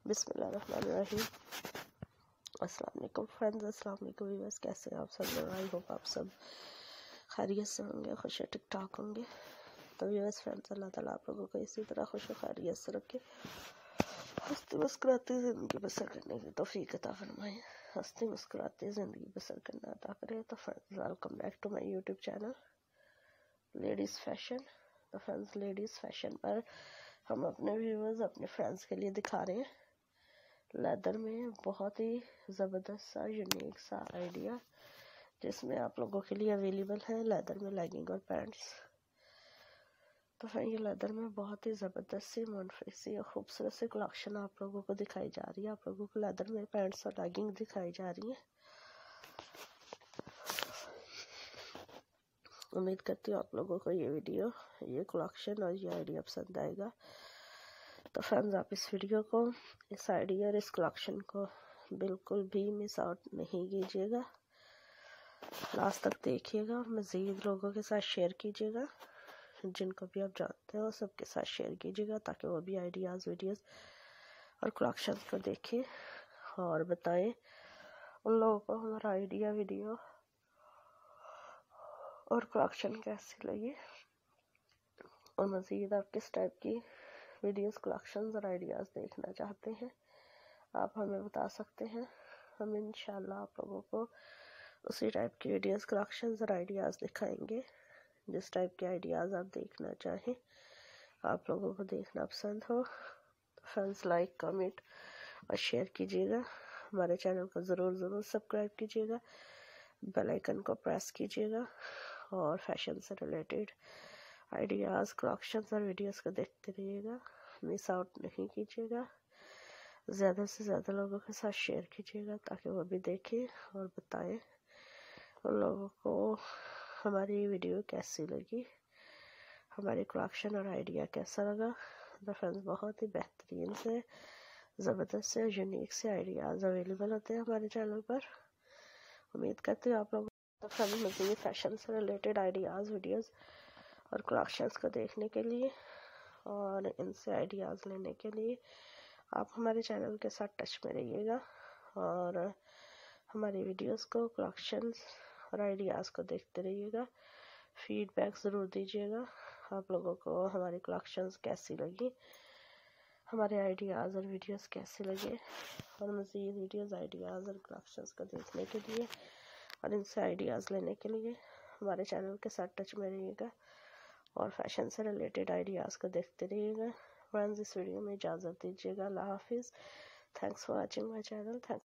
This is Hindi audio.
बिस्मिल्लाहिर्रहमानिर्रहीम। अस्सलाम वालेकुम फ्रेंड्स, अस्सलाम वालेकुम व्यूअर्स। कैसे हैं आप सब लोग? आई होप आप सब खैरियत से होंगे, खुश ठीक ठाक होंगे। तो व्यूअर्स फ्रेंड्स, अल्लाह ताला आप लोगों को इसी तरह खुश खैरियत से रखे, हंसती मुस्कुराती ज़िंदगी बसर करने की तौफीक अता फरमाए, हंसती मुस्कुराती ज़िंदगी बसर करना अता करे। तो friends, welcome back to my YouTube channel ladies fashion. तो फ्रेंड्स, लेडीज़ फैशन पर हम अपने व्यूअर्स, अपने फ्रेंड्स के लिए दिखा रहे हैं लेदर में बहुत ही ज़बरदस्त सा यूनिक सा आइडिया, जिसमें आप लोगों के लिए अवेलेबल है लेदर में लेगिंग और पैंट्स। तो फिर ये लेदर में बहुत ही ज़बरदस्त सी मुनफरद सी और खूबसूरत सी कलेक्शन आप लोगों को दिखाई जा रही है। आप लोगों को लेदर में पैंट्स और लेगिंग दिखाई जा रही है। उम्मीद करती हूँ आप लोगों को ये वीडियो, ये कलेक्शन और ये आइडिया पसंद आएगा। तो फ्रेंड्स, आप इस वीडियो को, इस आइडिया और इस कलेक्शन को बिल्कुल भी मिस आउट नहीं कीजिएगा, लास्ट तक देखिएगा। मज़ीद लोगों के साथ शेयर कीजिएगा, जिनको भी आप जानते हो सबके साथ शेयर कीजिएगा, ताकि वो भी आइडियाज़, वीडियोस और कलेक्शन को देखें और बताएं उन लोगों को हमारा आइडिया, वीडियो और कलेक्शन कैसी लगी। और मज़ीद आप किस टाइप की वीडियोस, कलेक्शंस और आइडियाज़ देखना चाहते हैं, आप हमें बता सकते हैं। हम इंशाल्लाह आप लोगों को उसी टाइप की वीडियोस, कलेक्शंस और आइडियाज़ दिखाएंगे जिस टाइप के आइडियाज़ आप देखना चाहें, आप लोगों को देखना पसंद हो। तो फ्रेंड्स, लाइक, कमेंट और शेयर कीजिएगा। हमारे चैनल को ज़रूर सब्सक्राइब कीजिएगा, बेल आइकन को प्रेस कीजिएगा और फैशन से रिलेटेड आइडियाज़, कलेक्शंस और वीडियोस को देखते रहिएगा, मिस आउट नहीं कीजिएगा। ज़्यादा से ज़्यादा लोगों के साथ शेयर कीजिएगा, ताकि वो भी देखें और बताएं उन लोगों को हमारी वीडियो कैसी लगी, हमारी कलेक्शन और आइडिया कैसा लगा। तो फ्रेंड्स, बहुत ही बेहतरीन से, ज़बरदस्त से, यूनिक से आइडियाज़ अवेलेबल होते हैं हमारे चैनल पर। उम्मीद करती हूँ आप लोग तो फ्रेंड्स, मज़ीद फैशन से रिलेटेड आइडियाज़, वीडियोज़ और कलेक्शंस को देखने के लिए और इनसे आइडियाज़ लेने के लिए आप हमारे चैनल के साथ टच में रहिएगा और हमारी वीडियोस को, कलेक्शंस और आइडियाज़ को देखते रहिएगा। फीडबैक ज़रूर दीजिएगा, आप लोगों को हमारी कलेक्शंस कैसी लगी, हमारे आइडियाज़ और वीडियोस कैसे लगे। और मज़ीद वीडियोस, आइडियाज़ और कलेक्शंस को देखने के लिए और इनसे आइडियाज़ लेने के लिए हमारे चैनल के साथ टच में रहिएगा और फैशन से रिलेटेड आइडियाज़ को देखते रहिएगा। फ्रेंड्स, इस वीडियो में इजाज़त दीजिएगा। अल्लाह हाफिज़। Thanks for watching my channel.